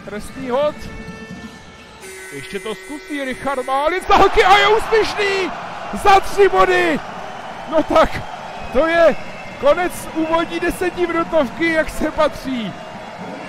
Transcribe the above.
Trestný hod. Ještě to zkusí Richard Málic taky a je úspěšný! Za 3 body! No tak, to je konec úvodní 10minutovky, jak se patří.